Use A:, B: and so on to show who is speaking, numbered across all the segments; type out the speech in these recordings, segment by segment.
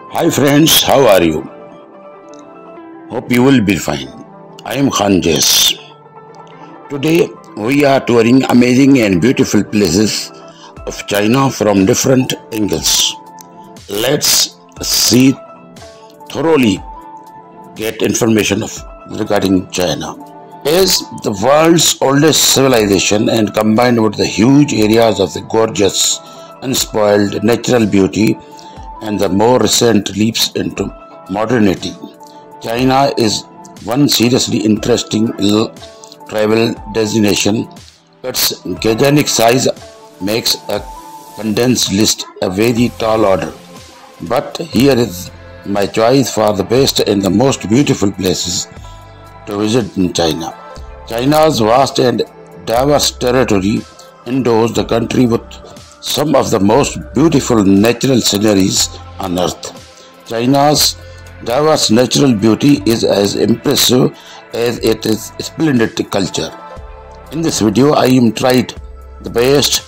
A: Hi friends, how are you? Hope you will be fine. I am Khan Jais. Today we are touring amazing and beautiful places of China from different angles. Let's see thoroughly get information regarding China. Is the world's oldest civilization and combined with the huge areas of the gorgeous, unspoiled natural beauty and the more recent leaps into modernity. China is one seriously interesting travel destination. Its gigantic size makes a condensed list a very tall order. But here is my choice for the best and the most beautiful places to visit in China. China's vast and diverse territory endows the country with some of the most beautiful natural sceneries on earth. China's diverse natural beauty is as impressive as it is splendid culture. In this video, I am tried the best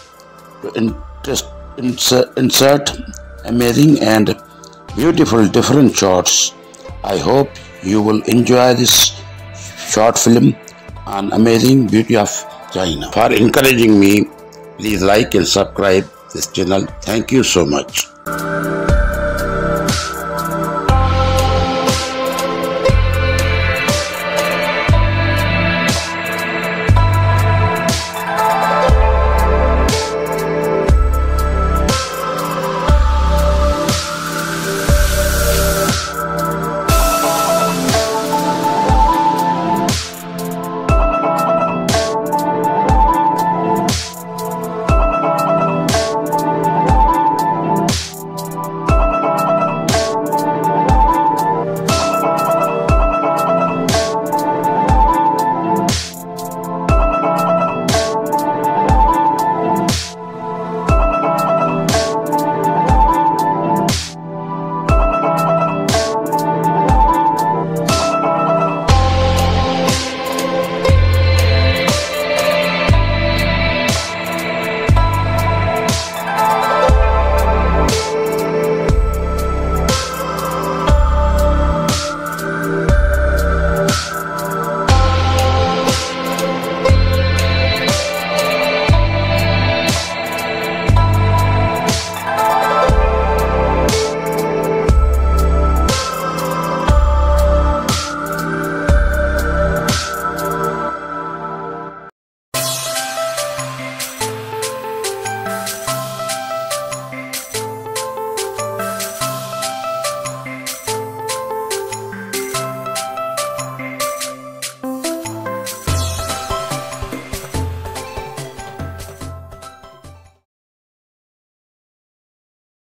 A: to insert amazing and beautiful different shots. I hope you will enjoy this short film on amazing beauty of China. For encouraging me, please like and subscribe this channel. Thank you so much.